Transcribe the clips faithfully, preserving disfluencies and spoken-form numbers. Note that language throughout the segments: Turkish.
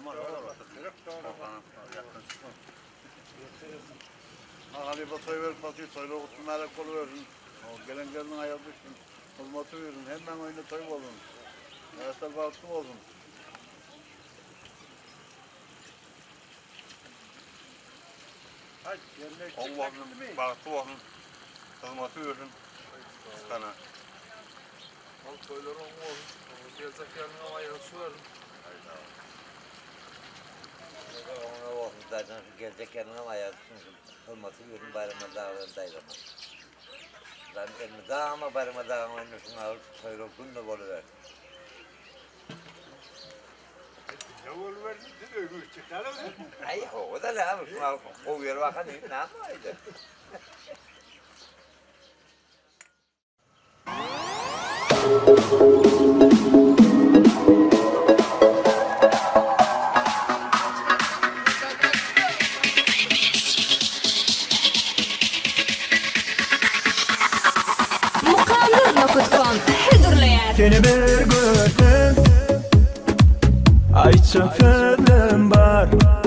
Tamam, olur. Yakın çıkma. Hadi batayı ver, batayı toyla kutlu melek oluversin. Gelen gelin ayağı düşsün. Hizmeti verin, hemen oyunu toy olun. Nefesler baktım olsun. Allah'ım baktı olsun. Hizmeti verin. Sana. Al toyları onu olsun. Gelecek yerine ayağı su verin. Ona olsun zaten gelecek yerine ayağı tutsun. Hizmeti verin bayramda dağlarındaydı. Ben elimi daha ama bayramda dağın oynuyorsun alıp toyla gün de oluver. Ne oluverdi? Ne ömür çıkar mı? Ay o da ne abi? Şunu al, kovuyor bakan ne yapmaydı? Seni bir gördüm, ayça sözüm var.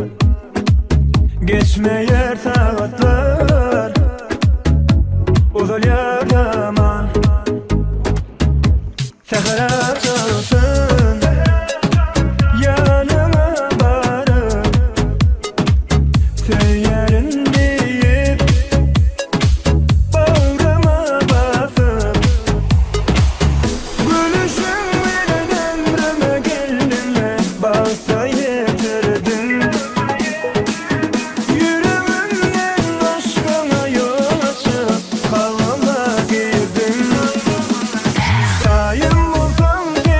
Geçmeyer saatler, uzun yardama. Seher açılsın, yanıma varıp söylerim deyip bağrıma basıp gülüşün bile ömrüme geldin bağsa yetirdin. Yüreğimden aşkına yol açıp kalma girdin. Sayım olsam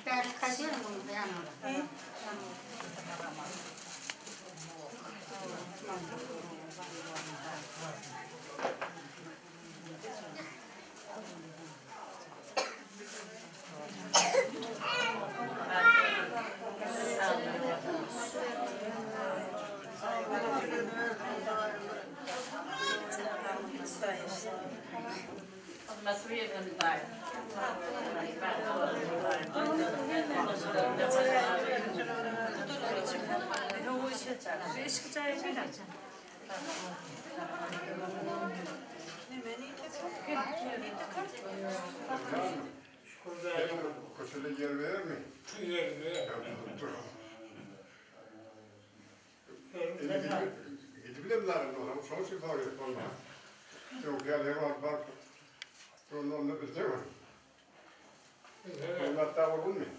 Koşuyla yer verir mi? Yer verir. Gidebilir mi zaten ona? Çok şey var ya sonra. Yok ya ne var bak. Onun onda bir şey var. Onun hatta olur mu?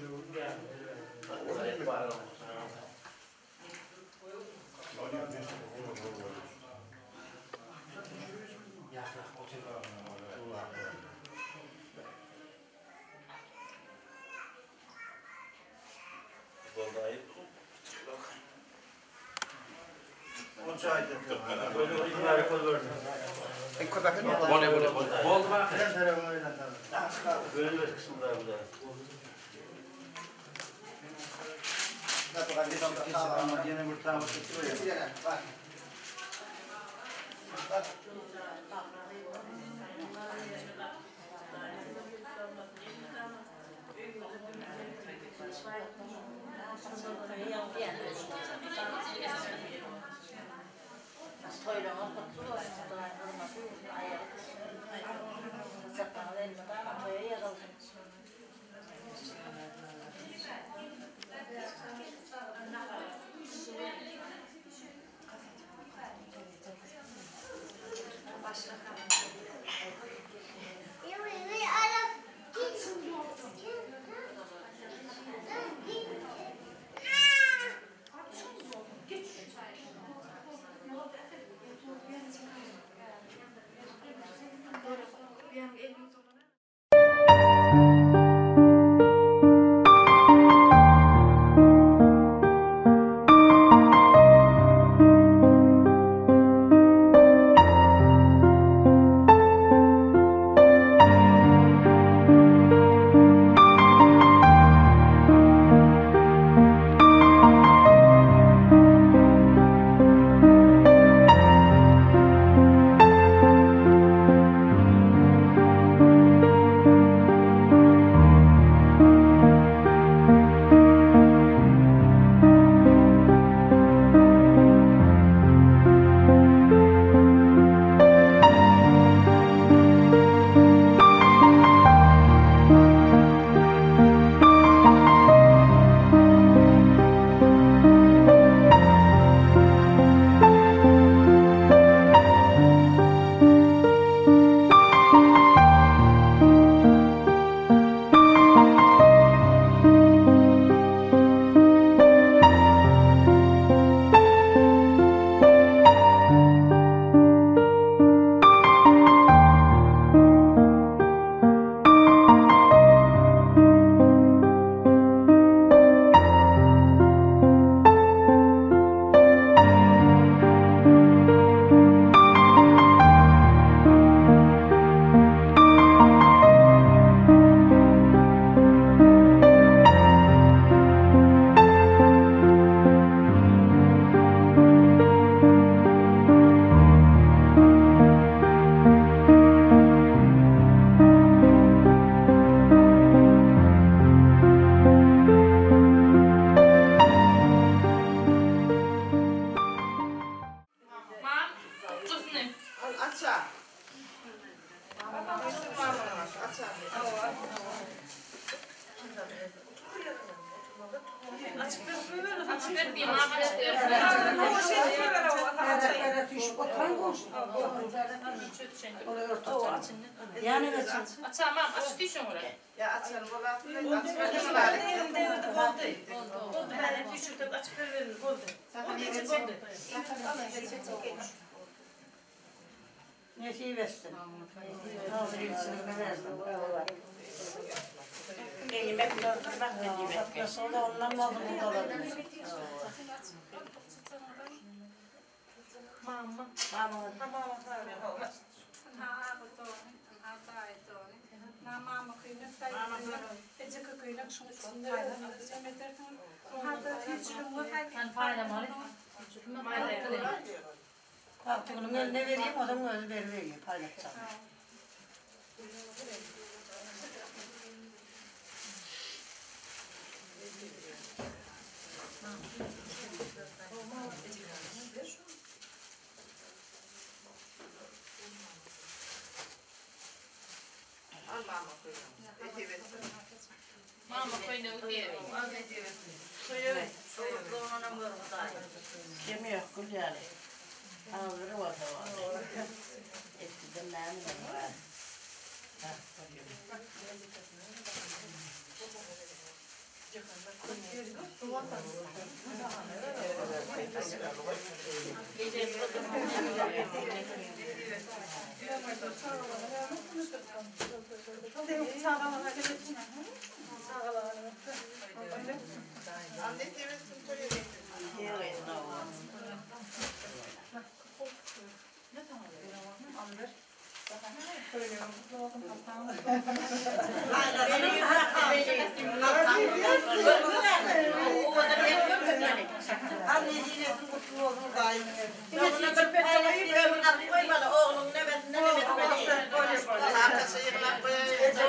Yani açın. Açamam, aç düşün oraya. Ya açalım, valla açalım. Açalım. Devirdim, oldu. Oldu, ben düşürdüm, açıp veririm, oldu. Oldu, için oldu. Ne şey versin? Ne oldu, ne versin? Yemek bak ne yemek. Sonra ondan aldım bu kadar. Mama. Mama. Mama. Mama kıymet kaydı. Ece kıymet şunu içinde. Yemeterken hatta hiç şunu Ben paylaşmalı. Bak bunun eline vereyim, o da bunu özü veriyor, paylaşacağım. Mama koyunu ödüyor. Yemiyor, güzel. Ağzını var da var. Eskiden neyim var? Anneciğine mutlu olsun daim. Yine bir petrolü bir aklı koymadı. Oğlum ne ben ne etmedi. Arkası yıkılan koyuyor.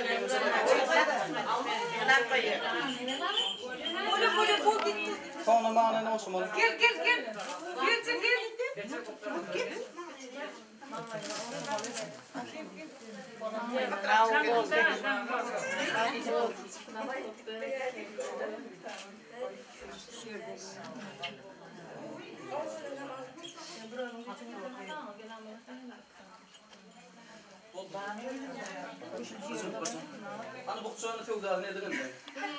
Yıkılan koyuyor. Böyle böyle bu gitti. Sonra mağanın olsun oğlum. Gel gel gel. Gel gel. Gel. Hani bu kuşağını tevdal ne edin de?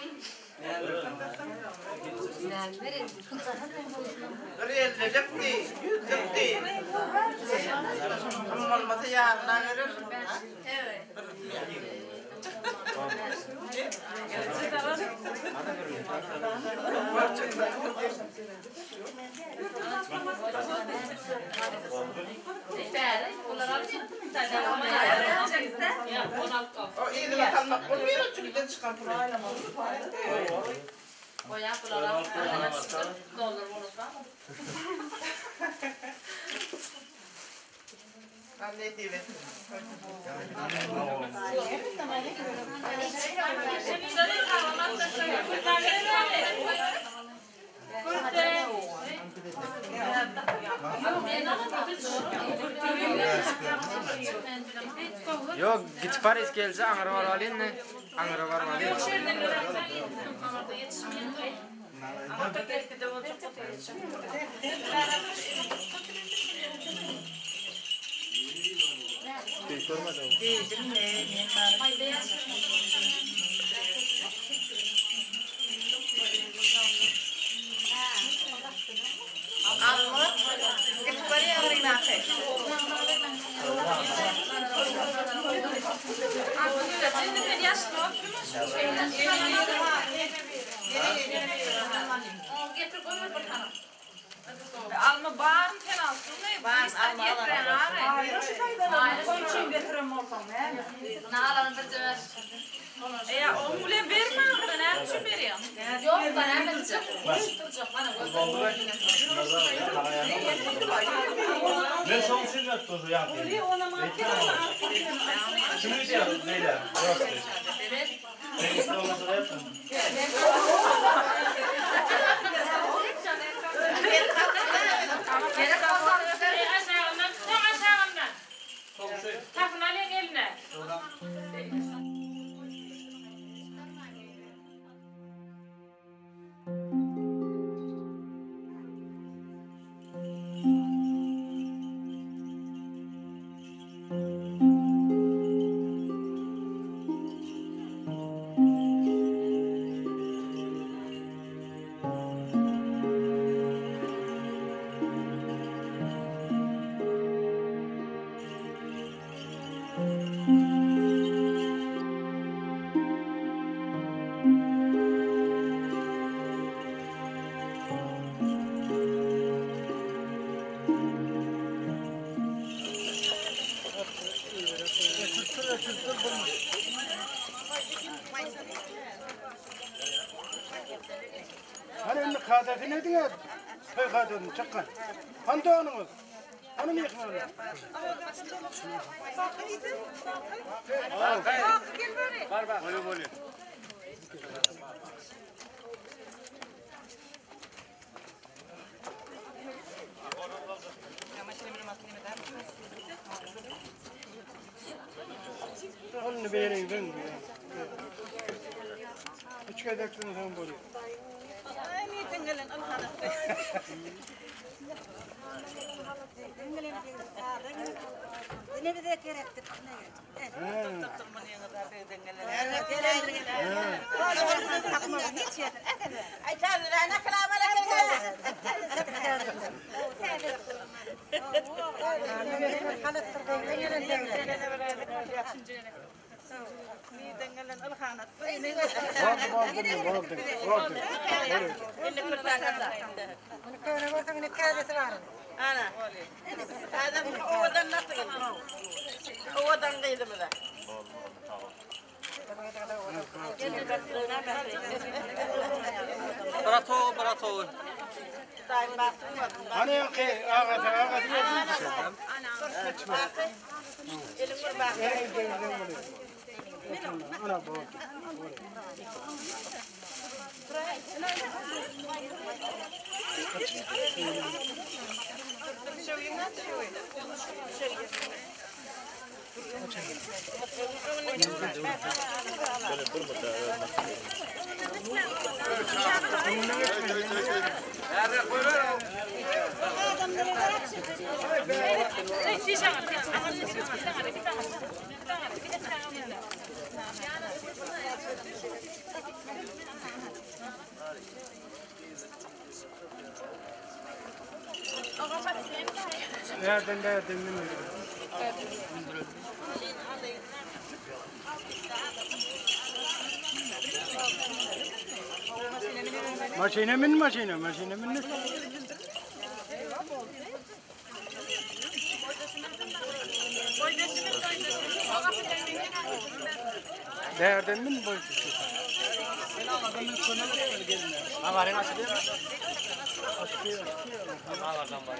Reel cepti, cepti. Ama olmasa yarına verir. Evet. İşte bunlar alıyor. Ya on altı. O iyi de kalmak olmuyor çünkü çıkan pulu. O yapılar alıyor. Dolar unutma. Anne diye. Yok git Paris gelse Ankara var alayım ne? Ankara var alayım. Yok şehirden öğreneceğim. Amarda yetişmeyen de. Amarda geldi de olacak. Alma. Git paraya arayın artık. Alma bağırın penaltı ne? Bağırın alma alma. Onun için götürüm ortam ya. Nalan bir cevap. Ya on bile verme ben her için veriyorum. Yok ben hemen çık. Duracak bana göster. Ne son sürmet tozu yaptı? Şimdi şey yaptı Leyla. Yok. Evet. Peki olmasa da yaptım. Gerek olsa aşağıdan, tam aşağıdan. Takın alın eline. kadaki ne diyor? Köy kadını çıkan. Hangi onunuz? Hanım yıkmalı. Var bak. Böyle böyle. Onu vereyim ben. Üç kadaktan sen böyle. Ay mi tengelin alhana. Ne bir de kerettik. Ay tanrı ne kadar Ana. Adam odan nasıl? Odan gıydı mı da? Barato, barato. Hani yok ki ağatı ağatı yazıyor. Elim var bak. Ana bu. Nereden nereden bilmiyorum. Maşine min maşine, maşine min. Nereden min bu? Haberin açılıyor. Açılıyor. Haberden var.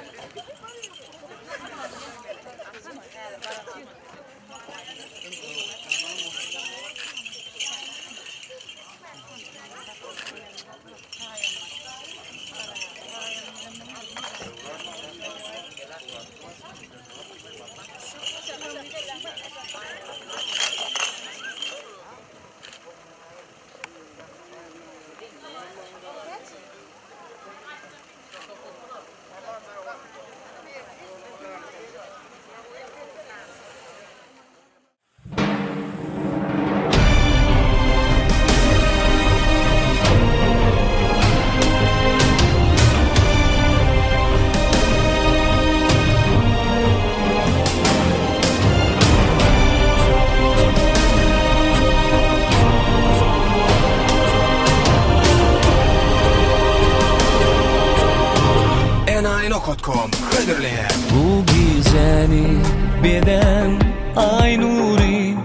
Bu güzeli beden ay nuri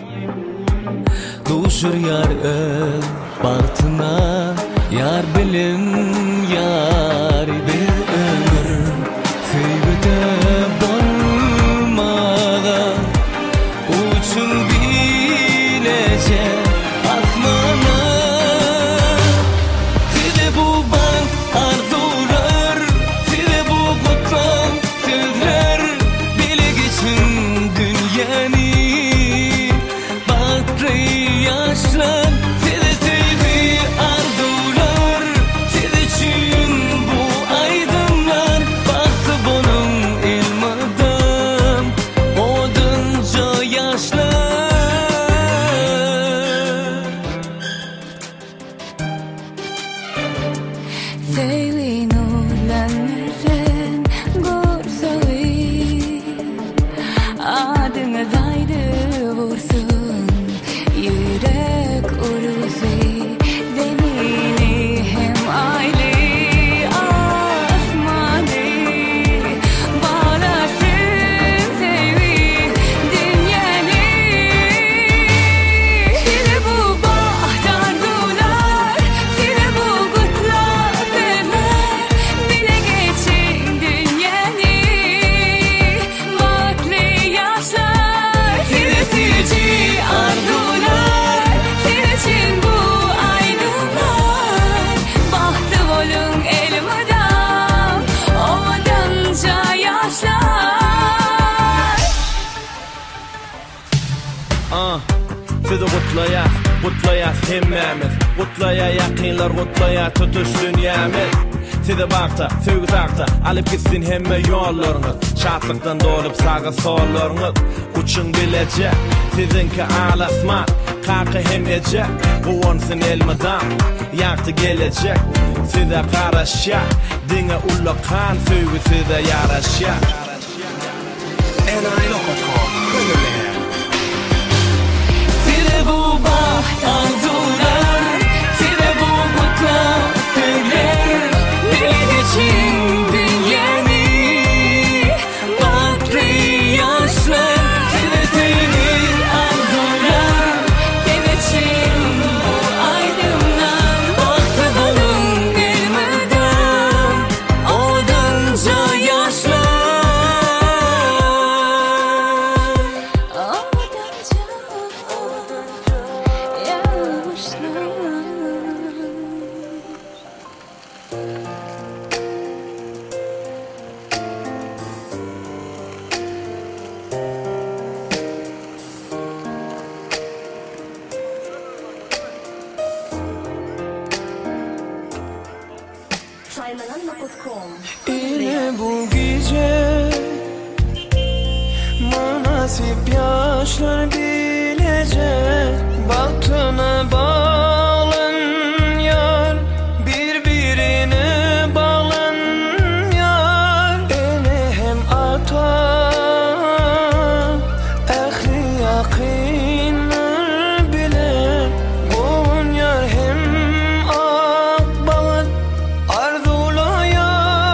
Duşur yar öl bahtına Yar bilim yar bir ömür Feybide dolmağa Uçun bilece asmana Size bu bank arzular Size bu kutlan sözler Bile geçin dünyani Bakrı yaşlar Size sevgi arzular Size için bu aydınlar Baktı bunun ilmadan Odunca yaşlar Sevgi nurlanırın gorsavi Adını daydı vursun Yürek uruzi Demini hem aile asmani Bağlasın sevgi dünyani Size bu bahtar dular Size bu kutlar Kutlayas hemmemiz, kutlaya yakınlar, kutlaya tutuş dünyamiz. Size bakta, sögü takta, alıp gitsin hemme yollarınız. Şatlıktan dolup sağa sollarınız. Uçun bilecek, sizinki alasman. Kalkı hem ece, kuvonsın elmadan. Yaktı gelecek, size karaşak. Dine ullakan, sögü size yaraşak. Enayi nokta com Size bu baht arzular, size bu mutlu söyler. Millet için dünyani bakri yaşlar. Size sevir arzular, size için bu aydınlar. Baktı bulun elmadan, odunca yaşlar. İle bu gece manasip yaşlar bilecek. Bahtına bağlan yar, birbirine bağlan yar. Ele hem ata ehli yakinler bile. Boğun yar hem akbalat arzula yar.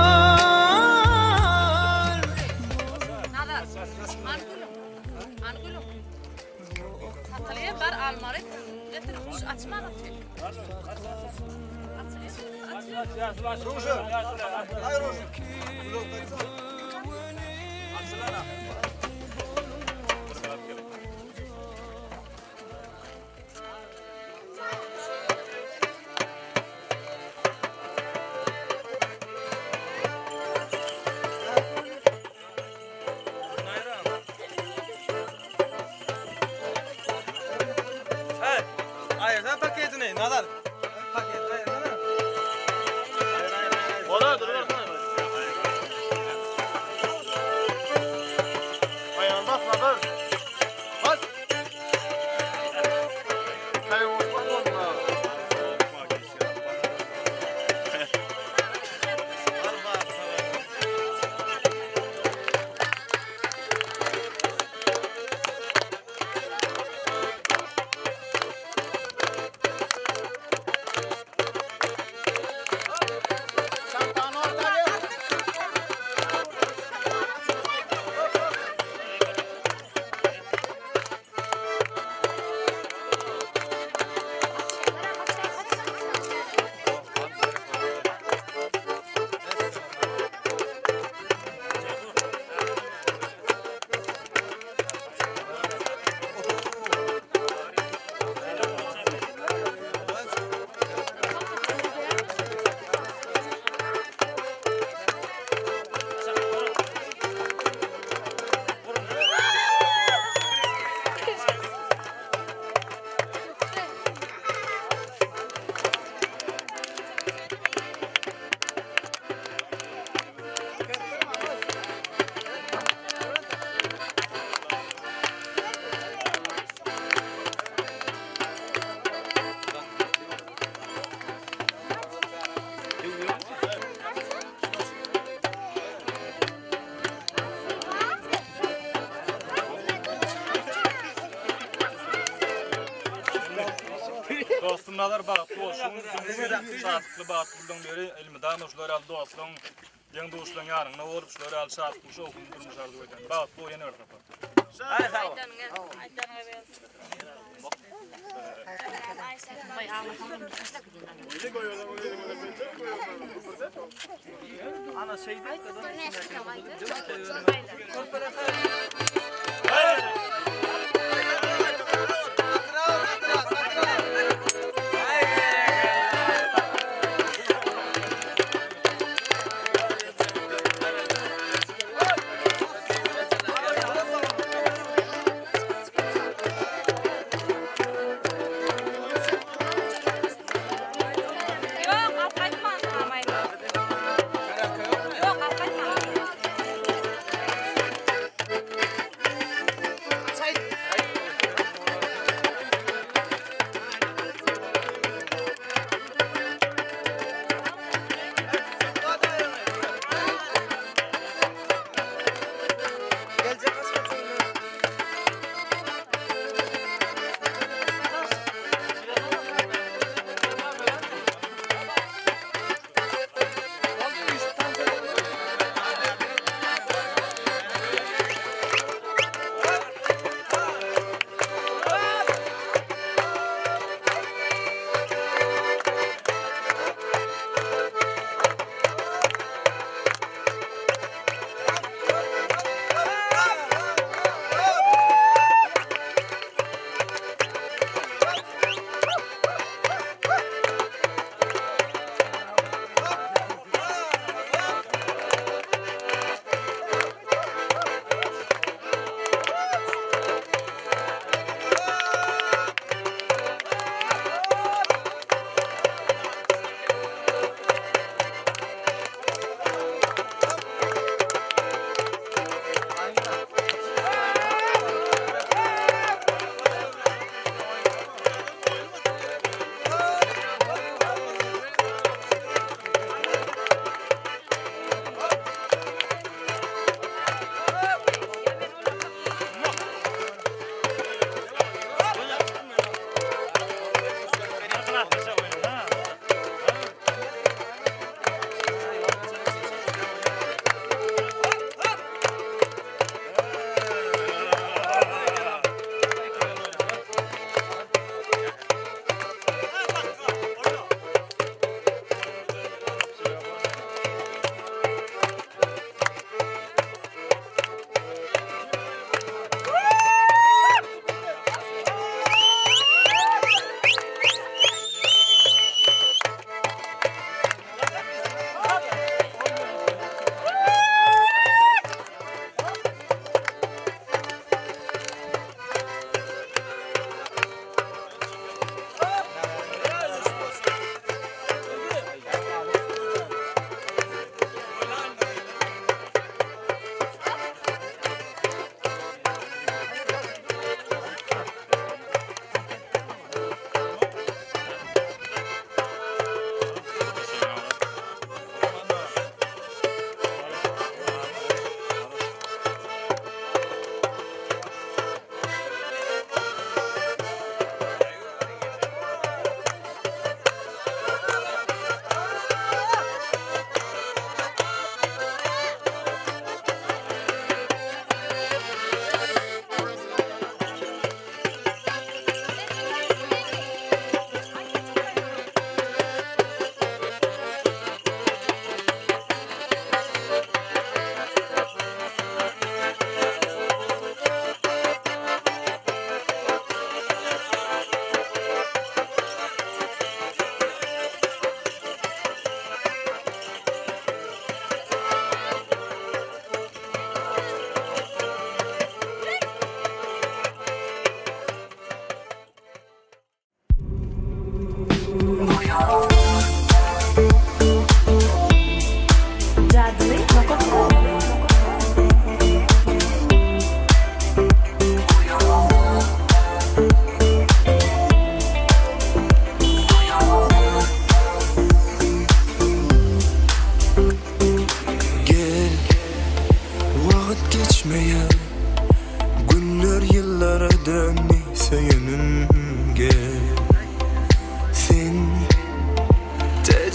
Var almarı getirmiş açmadık. Ayırdan paketini, nazar. Paket ayırdan. Ola dur dur. Ayağın bak nazar. Bas. Kayın olmaz olma. Dostumlar bak, bu şunun saatli bak buradan beri elmeden uçlar aldı dostum. Yan dostlar yarın ne olur uçlar al saat bu şu okun durmuşlar diye. Bak bu yeni örtüp. Hayır sağ ol. Ana şeyde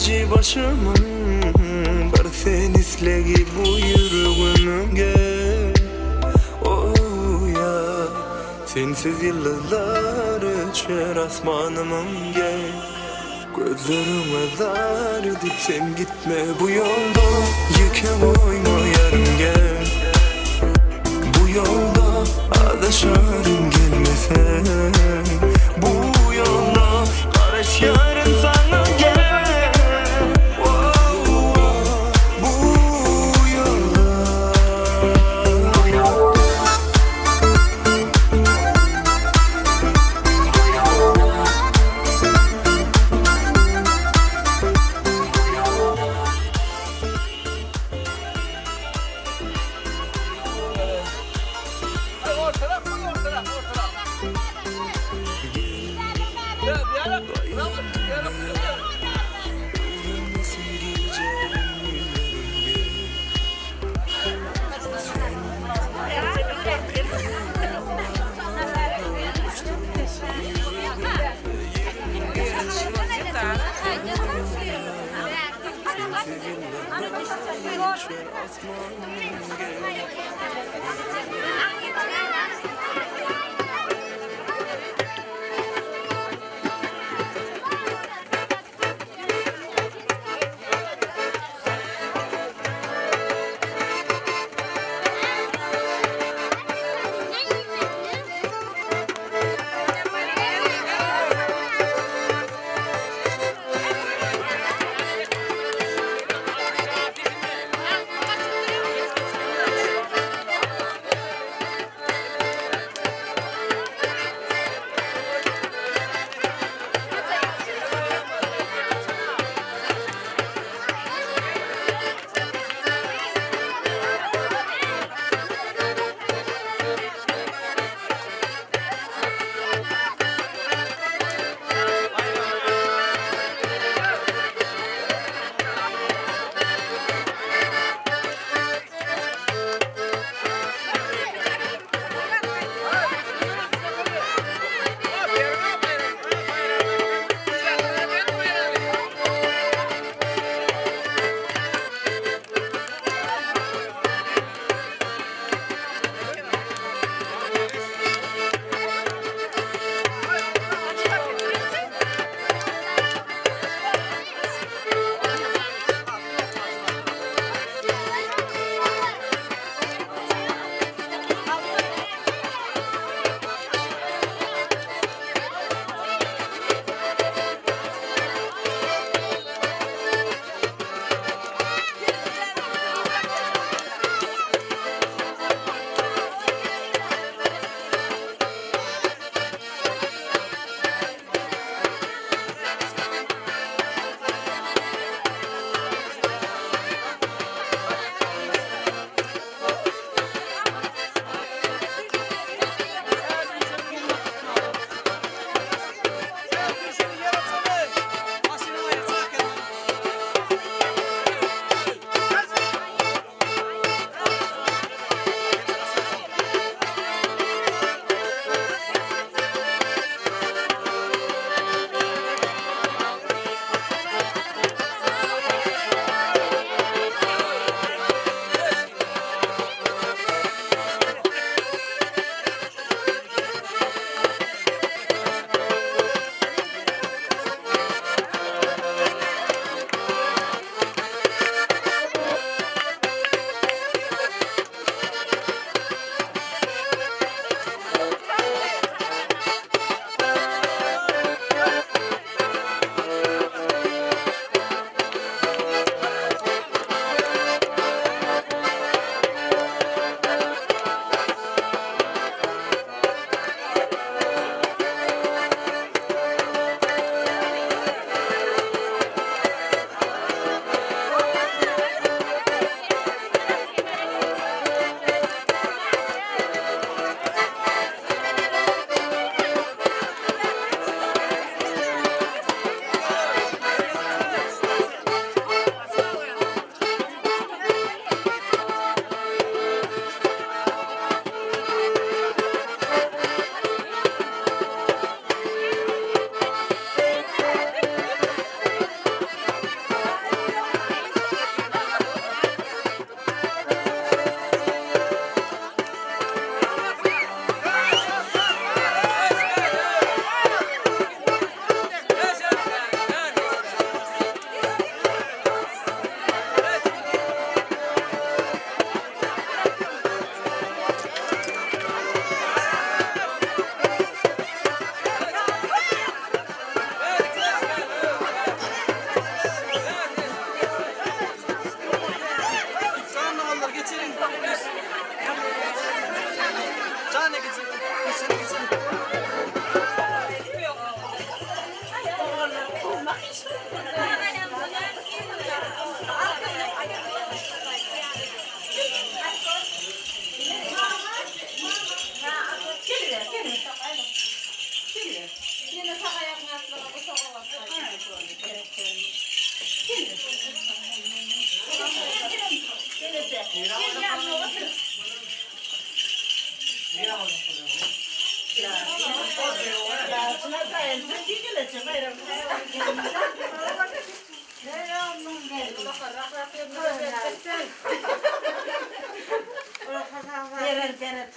acı başımın bir sen islegi bu yüreğimge. Oh ya, sensiz yıldızlar öçer asmanımge. Gözlerime zar edip sen gitme bu yolda, yıka koyma yarım gel. Bu yolda adaşarım gelmesen, bu yolda araş yarın sana gel.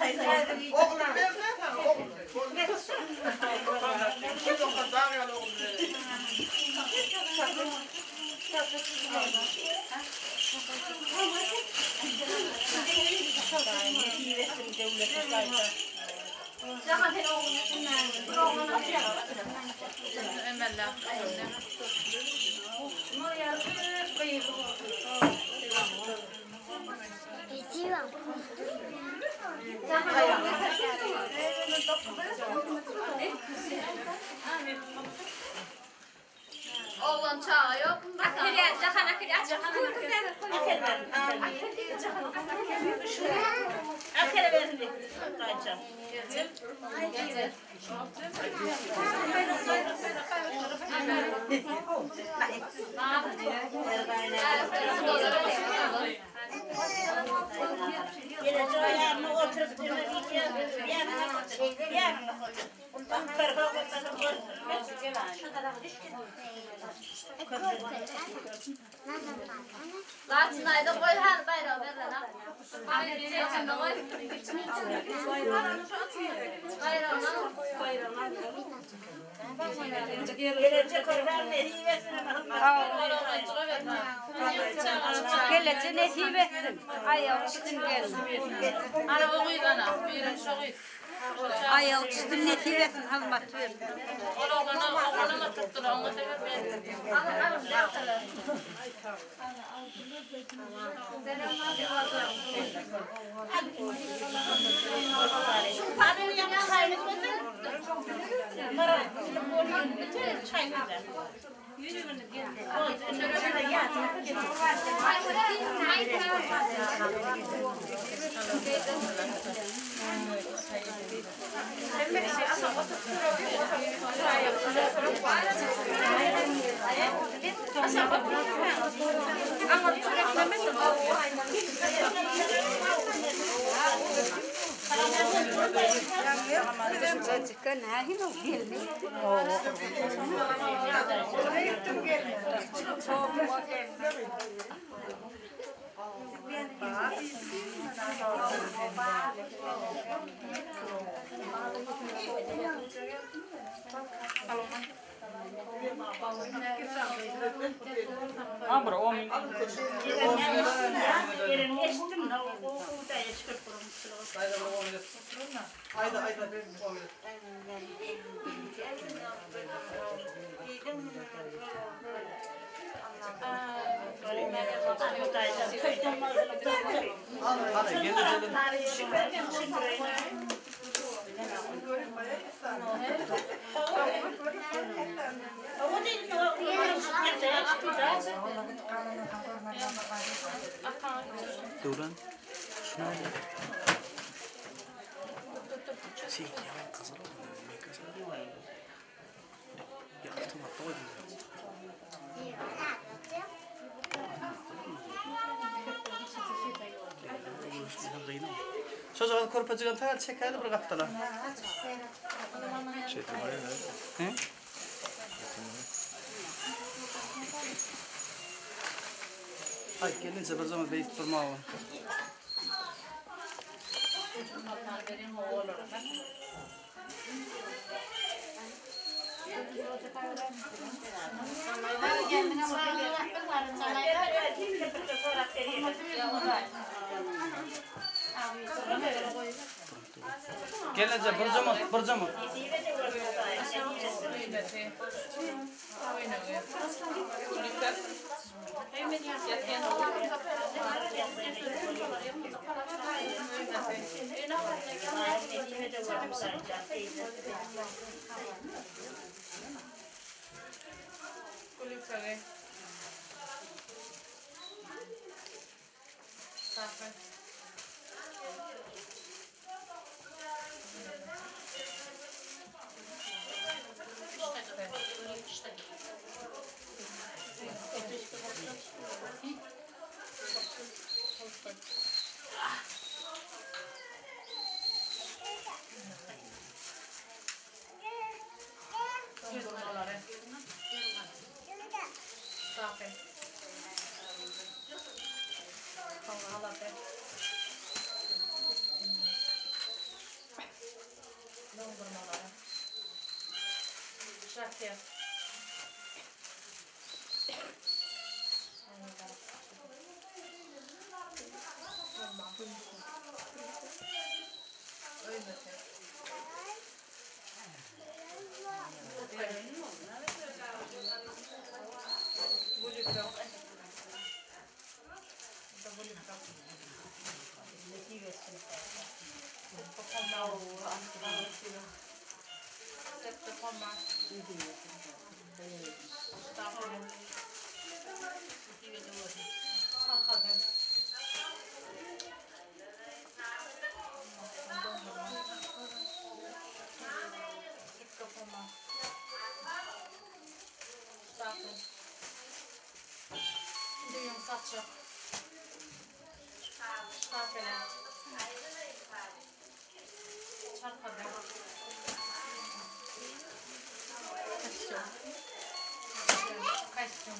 Oğlum nerede? Oğlan çağı yok. Akılya, cahan akılya, cahan akılya. Akılya verin de. Kaçacağım. Geleceğe yarın oturup dinledik ya. Yarın yarın bundan perha bakalım. Laçınayda koy her bayrağı ver lan. Hayır, içinde koy. Bayrağına bayrağına. Gelecek oradan ne hibesin? Gelecek ne hibesin? Ayağı üstün gelsin. Araba koy bana. Buyurun şu koy. Ayağı üstün ne hibesin? Almat ver. Oğlana oğlana tuttur. Onu sever ben. Al al al. Hadi uyan çayını koy. Mara, çay güzel. Yürüyün gel. Şöyle yat. Ambra on min. Ayda ayda ben on min. Hadi geleceğim. Duran. Şuna da. Şey, ya kızım. Ne kızım var? Ya tamam, tamam. Çocuğun korpacığın tagal çekerdi bir kaptalar. Şey, var ya. He? Ay gelince bir zaman beyit durma o. Gelince bir zaman, bir zaman. dondurmaları. Şeker. Saçak. Kahveler. Çarpıda. Kaçtım. Kaçtım.